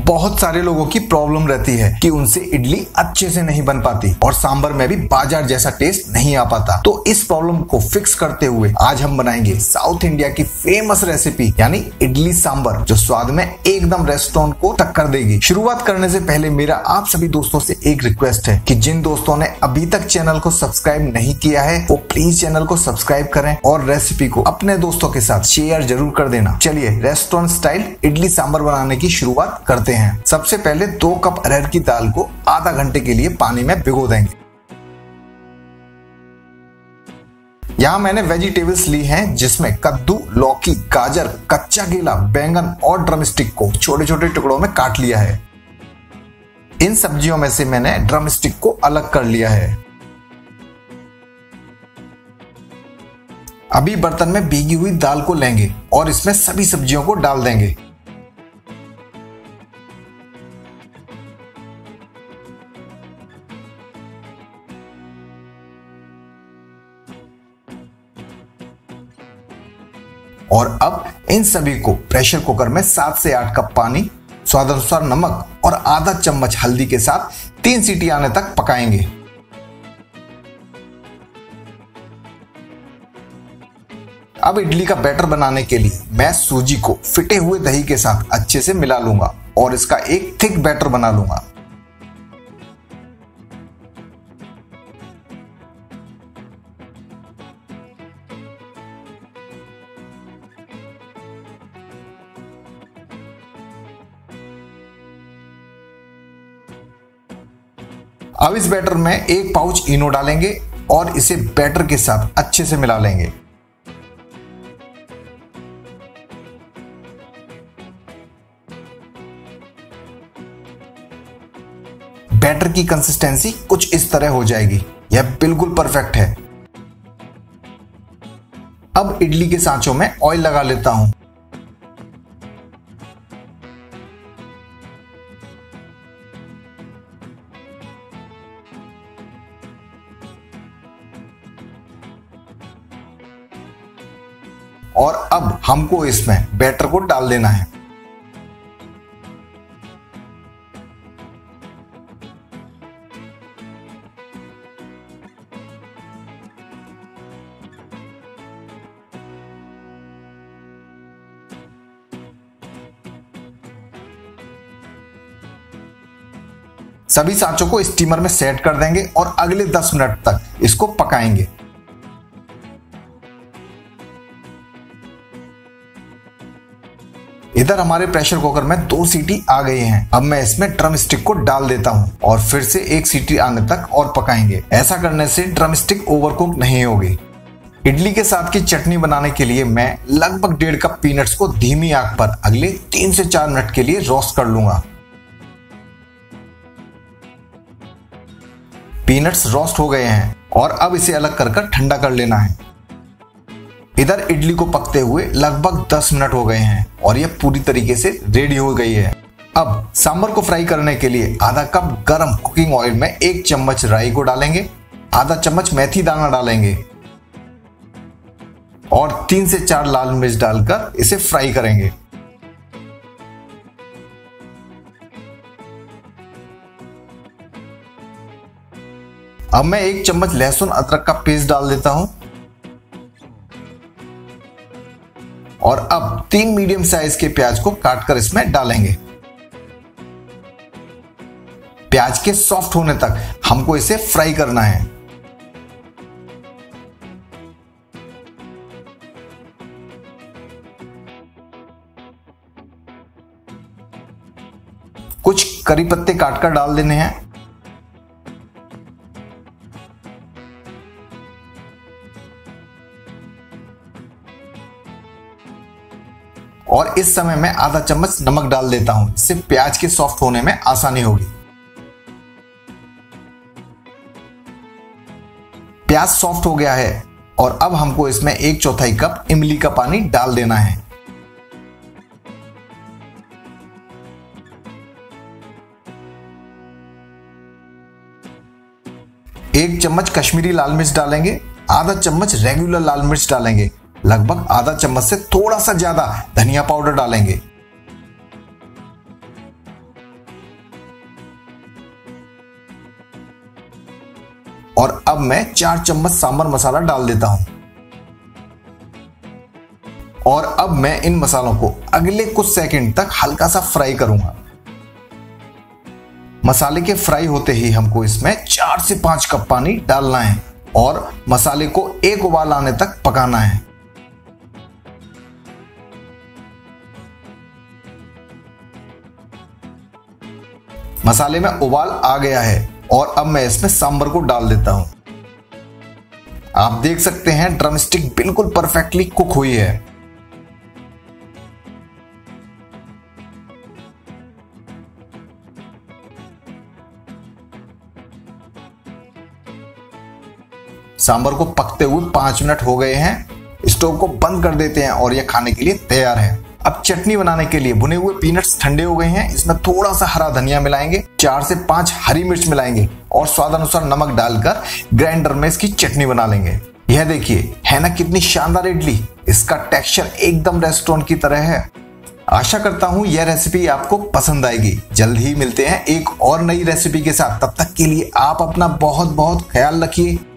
बहुत सारे लोगों की प्रॉब्लम रहती है कि उनसे इडली अच्छे से नहीं बन पाती और सांभर में भी बाजार जैसा टेस्ट नहीं आ पाता। तो इस प्रॉब्लम को फिक्स करते हुए आज हम बनाएंगे साउथ इंडिया की फेमस रेसिपी यानी इडली सांभर, जो स्वाद में एकदम रेस्टोरेंट को टक्कर देगी। शुरुआत करने से पहले मेरा आप सभी दोस्तों से एक रिक्वेस्ट है कि जिन दोस्तों ने अभी तक चैनल को सब्सक्राइब नहीं किया है वो प्लीज चैनल को सब्सक्राइब करें और रेसिपी को अपने दोस्तों के साथ शेयर जरूर कर देना। चलिए रेस्टोरेंट स्टाइल इडली सांभर बनाने की शुरुआत करते हैं। सबसे पहले 2 कप अरहर की दाल को आधा घंटे के लिए पानी में भिगो देंगे। यहाँ मैंने वेजिटेबल्स ली हैं जिसमें कद्दू, लौकी, गाजर, कच्चा केला, बैंगन और ड्रमस्टिक को छोटे छोटे टुकड़ों में काट लिया है। इन सब्जियों में से मैंने ड्रमस्टिक को अलग कर लिया है। अभी बर्तन में भीगी हुई दाल को लेंगे और इसमें सभी सब्जियों को डाल देंगे। और अब इन सभी को प्रेशर कुकर में 7 से 8 कप पानी, स्वाद अनुसार नमक और आधा चम्मच हल्दी के साथ 3 सीटी आने तक पकाएंगे। अब इडली का बैटर बनाने के लिए मैं सूजी को फिटे हुए दही के साथ अच्छे से मिला लूंगा और इसका एक थिक बैटर बना लूंगा। अब इस बैटर में 1 पाउच इनो डालेंगे और इसे बैटर के साथ अच्छे से मिला लेंगे। बैटर की कंसिस्टेंसी कुछ इस तरह हो जाएगी। यह बिल्कुल परफेक्ट है। अब इडली के सांचों में ऑयल लगा लेता हूं। और अब हमको इसमें बैटर को डाल देना है। सभी सांचों को स्टीमर में सेट कर देंगे और अगले 10 मिनट तक इसको पकाएंगे। इधर हमारे प्रेशर कुकर में 2 सीटी आ गई हैं। अब मैं इसमें ड्रम स्टिक को डाल देता हूं और फिर से 1 सीटी आने तक और पकाएंगे। ऐसा करने से ड्रम स्टिक ओवरकुक नहीं होगी। इडली के साथ की चटनी बनाने के लिए मैं लगभग 1.5 कप पीनट्स को धीमी आंच पर अगले 3 से 4 मिनट के लिए रोस्ट कर लूंगा। पीनट्स रोस्ट हो गए हैं और अब इसे अलग कर ठंडा कर लेना है। इधर इडली को पकते हुए लगभग 10 मिनट हो गए हैं और यह पूरी तरीके से रेडी हो गई है। अब सांभर को फ्राई करने के लिए आधा कप गरम कुकिंग ऑयल में 1 चम्मच राई को डालेंगे, आधा चम्मच मेथी दाना डालेंगे और 3 से 4 लाल मिर्च डालकर इसे फ्राई करेंगे। अब मैं 1 चम्मच लहसुन अदरक का पेस्ट डाल देता हूं और अब 3 मीडियम साइज के प्याज को काटकर इसमें डालेंगे। प्याज के सॉफ्ट होने तक हमको इसे फ्राई करना है। कुछ करी पत्ते काटकर डाल देने हैं। और इस समय मैं आधा चम्मच नमक डाल देता हूं, इससे प्याज के सॉफ्ट होने में आसानी होगी। प्याज सॉफ्ट हो गया है और अब हमको इसमें 1/4 कप इमली का पानी डाल देना है। एक चम्मच कश्मीरी लाल मिर्च डालेंगे, आधा चम्मच रेगुलर लाल मिर्च डालेंगे, लगभग आधा चम्मच से थोड़ा सा ज्यादा धनिया पाउडर डालेंगे। और अब मैं 4 चम्मच सांबर मसाला डाल देता हूं और अब मैं इन मसालों को अगले कुछ सेकंड तक हल्का सा फ्राई करूंगा। मसाले के फ्राई होते ही हमको इसमें 4 से 5 कप पानी डालना है और मसाले को एक उबाल आने तक पकाना है। मसाले में उबाल आ गया है और अब मैं इसमें सांबर को डाल देता हूं। आप देख सकते हैं ड्रमस्टिक बिल्कुल परफेक्टली कुक हुई है। सांबर को पकते हुए 5 मिनट हो गए हैं। स्टोव को बंद कर देते हैं और यह खाने के लिए तैयार है। अब चटनी बनाने के लिए भुने हुए पीनट्स ठंडे हो गए हैं। इसमें थोड़ा सा हरा धनिया मिलाएंगे, 4 से 5 हरी मिर्च मिलाएंगे और स्वाद अनुसार नमक डालकर ग्राइंडर में इसकी चटनी बना लेंगे। यह देखिए है ना कितनी शानदार इडली। इसका टेक्सचर एकदम रेस्टोरेंट की तरह है। आशा करता हूं यह रेसिपी आपको पसंद आएगी। जल्द ही मिलते हैं एक और नई रेसिपी के साथ। तब तक के लिए आप अपना बहुत बहुत ख्याल रखिए।